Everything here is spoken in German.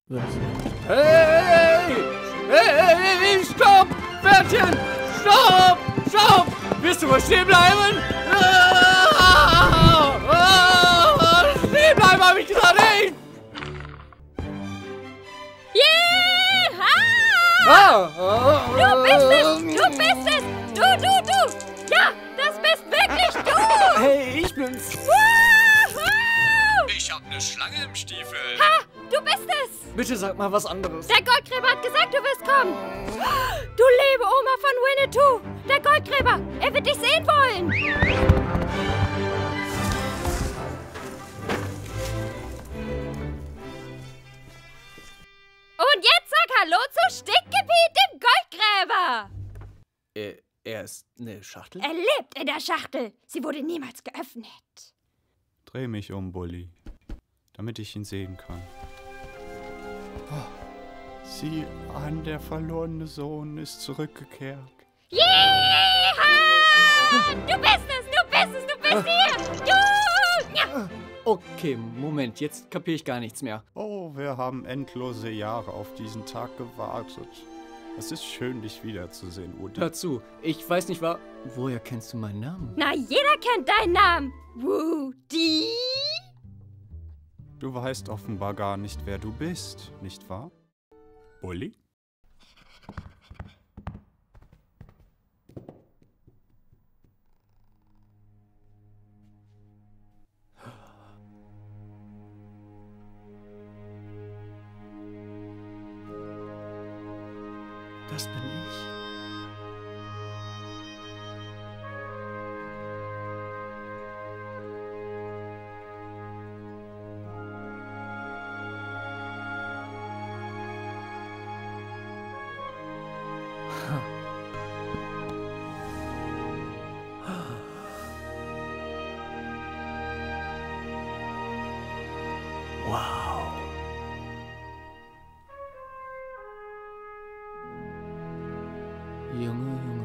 Was? Hey! Hey! Stopp! Pferdchen! Stopp! Stopp! Willst du mal stehen bleiben? Stehen bleiben, hab ich gesagt! Hey! Du bist es! Du bist es! Du! Ja, das bist wirklich du! Hey, ich bin's! Woohoo! Ich hab ne Schlange im Stiefel. Ha! Du bist es! Bitte sag mal was anderes. Der Goldgräber hat gesagt, du wirst kommen! Du lebe Oma von Winnetou! Der Goldgräber! Er wird dich sehen wollen! Und jetzt sag Hallo zu Stinkgebiet, dem Goldgräber! Er ist eine Schachtel? Er lebt in der Schachtel. Sie wurde niemals geöffnet. Dreh mich um, Bulli, damit ich ihn sehen kann. Oh, sieh an, der verlorene Sohn ist zurückgekehrt. Jeha! Du bist es! Du bist es! Du bist hier! Du! Ja. Okay, Moment, jetzt kapiere ich gar nichts mehr. Oh, wir haben endlose Jahre auf diesen Tag gewartet. Es ist schön, dich wiederzusehen, Udi. Hör zu, ich weiß nicht, woher kennst du meinen Namen? Na, jeder kennt deinen Namen. Woody? Du weißt offenbar gar nicht, wer du bist, nicht wahr? Bulli? Das bin ich. Wow. Junge,